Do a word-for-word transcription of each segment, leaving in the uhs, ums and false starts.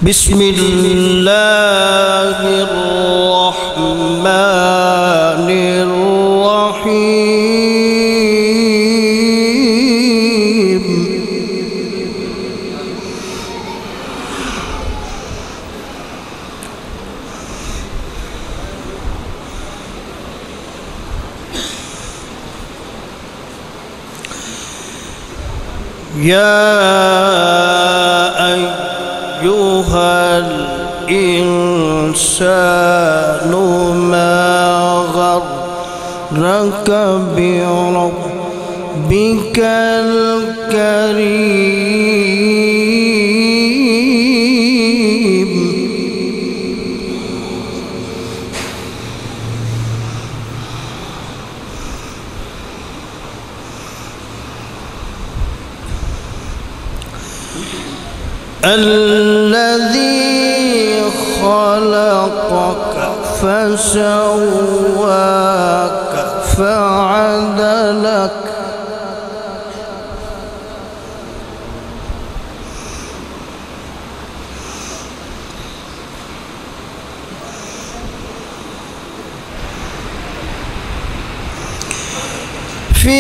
بسم الله الرحمن الرحيم. يا أيها الإنسان ما غرك بربك الكريم. الذي خلقك فسواك فعدلك في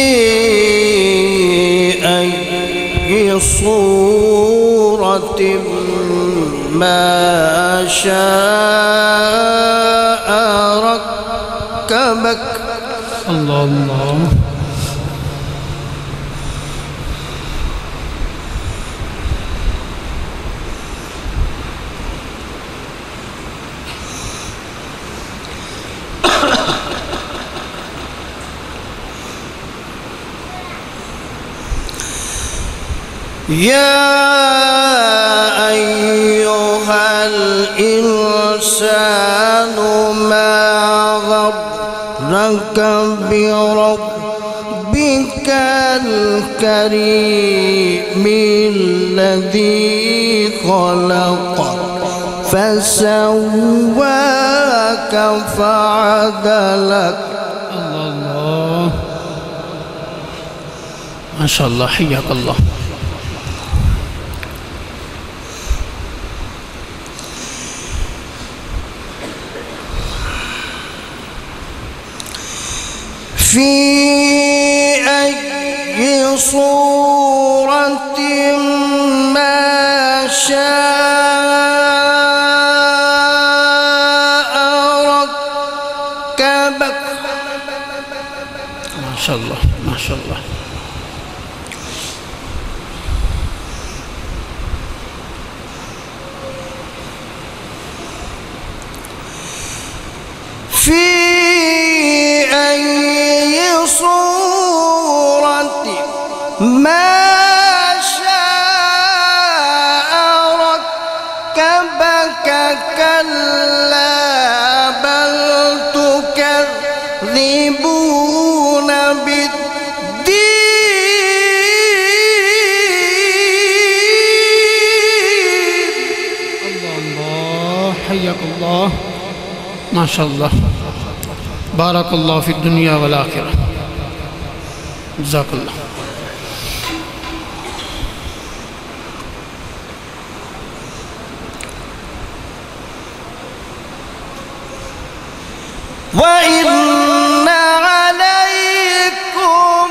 أي صورة ما شاء ركبك. الله الله. يا أيها الإنسان ما غرك بربك الكريم الذي خلقك فسواك فعدلك. الله الله. ما شاء الله، حياك الله. في أي صورة ما شاء ركبك. ما شاء الله ما شاء الله. في أي صورة ما شاء ركبك. كلا بل تكذبون بالدين. الله الله، حياك الله. ما شاء الله، بارك الله في الدنيا والآخرة. جزاك الله. وإن عليكم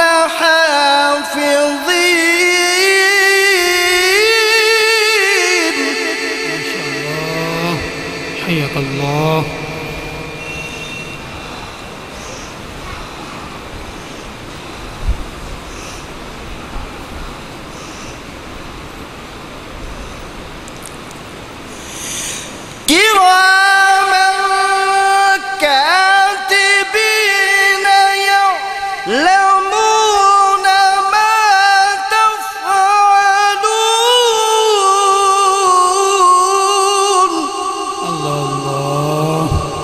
لحافظين. ما شاء الله، حياك الله. كراما كاتبين يعلمون ما تفعلون. الله الله.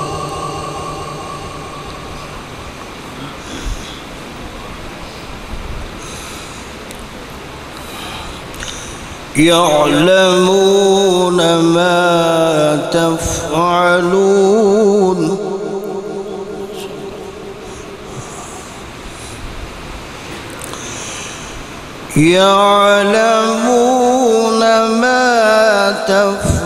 يعلمون ما تفعلون. يعلمون ما تفعلون.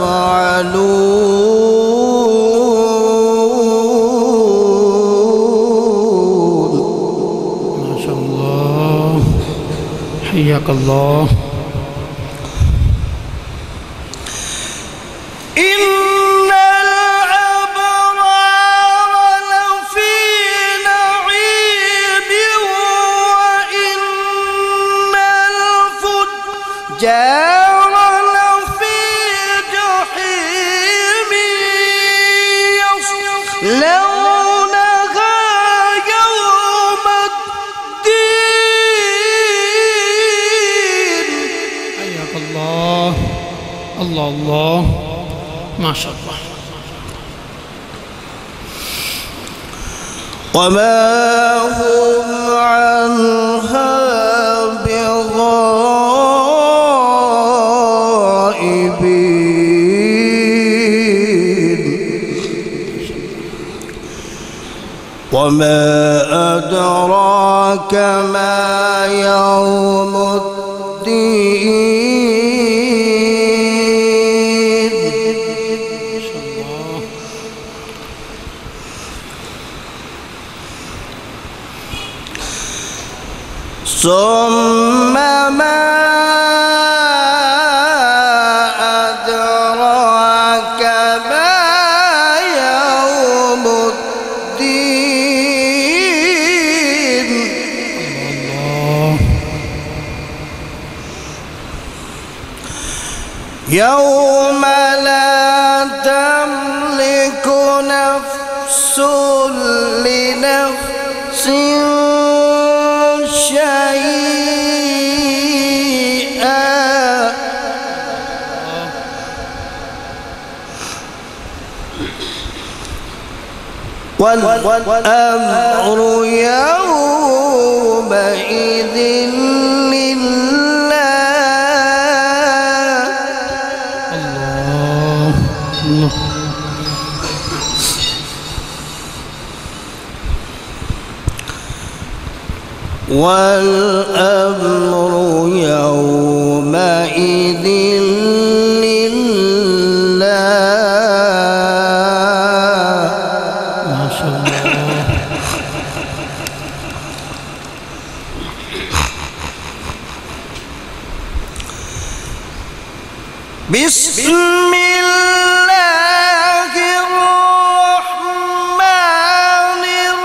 Hayakallah. Innal abrara lafi na'im wa innal fujjara lafi jahim yaslawnaha yawmad din. Hayakallah. Allah Allah. Masya Allah. وما هم عنها بغائبين وما أدراك ما يوم الدين ثم ما أدراك ما يوم الدين يوم لا تملك نفس لنفس شيئا والأمر يومئذ لله. Allah Allah. والأمر يومئذ لله. ما شاء الله. بسم الله الرحمن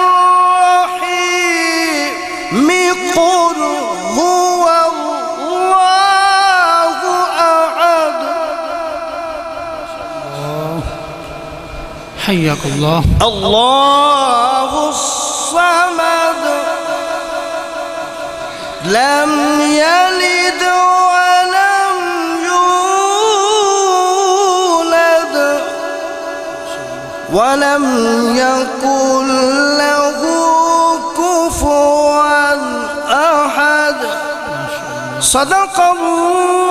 الرحيم قل هو الله أحد حياك الله. الله الصمد لم يلد ولم يولد ولم يكن له كفوا أحد. صدق الله